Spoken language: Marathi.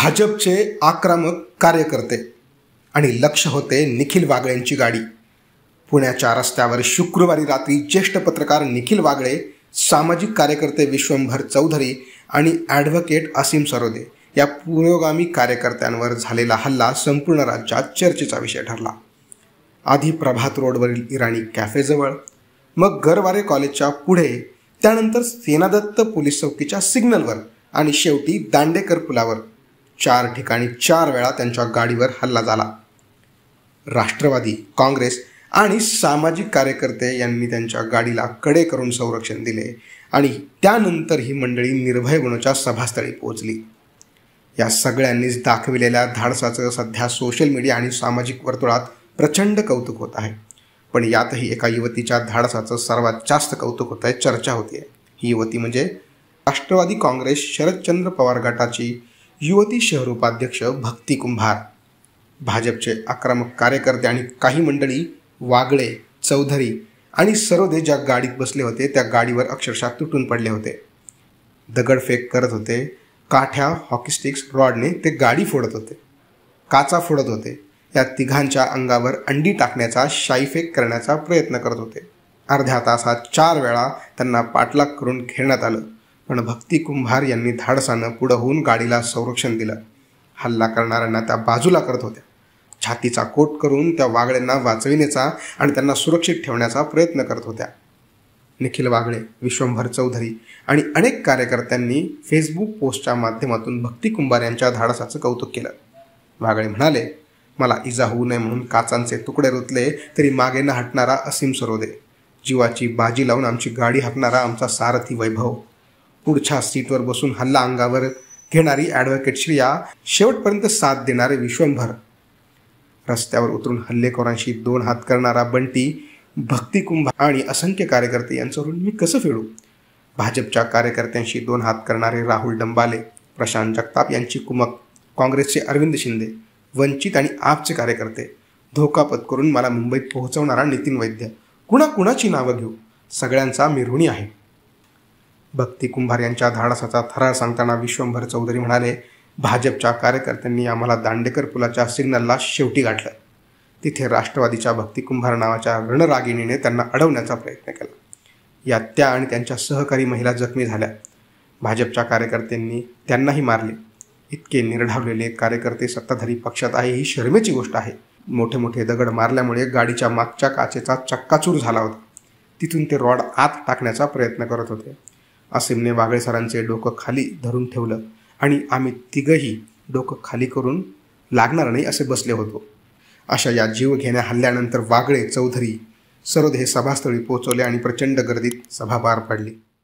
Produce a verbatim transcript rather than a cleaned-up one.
भाजपचे आक्रमक कार्यकर्ते आणि लक्ष होते निखिल वागळेंची गाडी। पुण्याच्या रस्त्यावर शुक्रवारी रात्री ज्येष्ठ पत्रकार निखिल वागळे, सामाजिक कार्यकर्ते विश्वंभर चौधरी आणि ॲडव्होकेट असीम सरोदे या पुरोगामी कार्यकर्त्यांवर झालेला हल्ला संपूर्ण राज्यात चर्चेचा विषय ठरला। आधी प्रभात रोडवरील इराणी कॅफेजवळ, मग गरवारे कॉलेजच्या पुढे, त्यानंतर सेनादत्त पोलीस चौकीच्या सिग्नलवर आणि शेवटी दांडेकर पुलावर चार ठिकाणी चार वेळा त्यांच्या गाडीवर हल्ला झाला। राष्ट्रवादी, काँग्रेस आणि सामाजिक कार्यकर्ते यांनी त्यांच्या गाडीला कडे करून संरक्षण दिले आणि त्यानंतर ही मंडळी निर्भय बनूच्या सभास्थळी पोहोचली। या सगळ्यांनीच दाखविलेल्या धाडसाचं सध्या सोशल मीडिया आणि सामाजिक वर्तुळात प्रचंड कौतुक होत आहे। पण यातही एका युवतीच्या धाडसाचं सर्वात जास्त कौतुक होत आहे, चर्चा होती आहे। ही युवती म्हणजे राष्ट्रवादी काँग्रेस शरदचंद्र पवार गटाची युवती शहर उपाध्यक्ष भक्ती कुंभार। भाजपचे आक्रमक कार्यकर्ते आणि काही मंडळी वागळे, चौधरी आणि सरोदे ज्या गाडीत बसले होते त्या गाडीवर अक्षरशः तुटून पडले होते। दगडफेक करत होते, काठ्या, हॉकी स्टिक्स, रॉडने ते गाडी फोडत होते, काचा फोडत होते। या तिघांच्या अंगावर अंडी टाकण्याचा, शाईफेक करण्याचा प्रयत्न करत होते। अर्ध्या तासात चार वेळा त्यांना पाठलाग करून घेण्यात आलं, पण भक्ती कुंभार यांनी धाडसानं पुढं होऊन गाडीला संरक्षण दिलं। हल्ला करणाऱ्यांना त्या बाजूला करत होत्या। छातीचा कोट करून त्या वागळेंना वाचविण्याचा आणि त्यांना सुरक्षित ठेवण्याचा प्रयत्न करत होत्या। निखिल वागळे, विश्वंभर चौधरी आणि अनेक कार्यकर्त्यांनी फेसबुक पोस्टच्या माध्यमातून भक्ती कुंभार यांच्या धाडसाचं कौतुक केलं। वागळे म्हणाले, मला इजा होऊ नये म्हणून काचांचे तुकडे रुतले तरी मागे न हटणारा असीम सरोदे, जीवाची बाजी लावून आमची गाडी हाकणारा आमचा सारथी वैभव, पुढच्या सीटवर बसून हल्ला अंगावर घेणारी ॲडव्होकेट श्रिया, शेवटपर्यंत साथ देणारे विश्वंभर, रस्त्यावर उतरून हल्लेखोरांशी दोन हात करणारा बंटी, भक्ती कुंभार आणि असंख्य कार्यकर्ते यांच्यावरून मी कसं फेडू? भाजपच्या कार्यकर्त्यांशी दोन हात करणारे राहुल डंबाले, प्रशांत जगताप यांची कुमक, काँग्रेसचे अरविंद शिंदे, वंचित आणि आपचे कार्यकर्ते, धोका पत्करून मला मुंबईत पोहोचवणारा नितीन वैद्य, कुणा कुणाची नावं घेऊ, सगळ्यांचा मी ऋणी आहे। भक्ती कुंभार यांच्या धाडसाचा थरार सांगताना विश्वंभर चौधरी म्हणाले, भाजपच्या कार्यकर्त्यांनी आम्हाला दांडेकर पुलाच्या सिग्नलला शेवटी गाठलं। तिथे राष्ट्रवादीच्या भक्ती कुंभार नावाच्या रणरागिणीने त्यांना अडवण्याचा प्रयत्न केला। यात त्या आणि त्यांच्या सहकारी महिला जखमी झाल्या। भाजपच्या कार्यकर्त्यांनी त्यांनाही मारले। इतके निर्ढावलेले कार्यकर्ते सत्ताधारी पक्षात आहे ही शरमेची गोष्ट आहे। मोठे मोठे दगड मारल्यामुळे गाडीच्या मागच्या काचेचा चक्काचूर झाला होता। तिथून ते रॉड आत टाकण्याचा प्रयत्न करत होते। असीमने वागळे सरांचे डोकं खाली धरून ठेवलं आणि आम्ही तिघही डोकं खाली करून लागणार नाही असे बसले होतो। अशा या जीवघेण्या हल्ल्यानंतर वागळे, चौधरी, सरोदे हे सभास्थळी पोहोचवले आणि प्रचंड गर्दीत सभा पार पडली।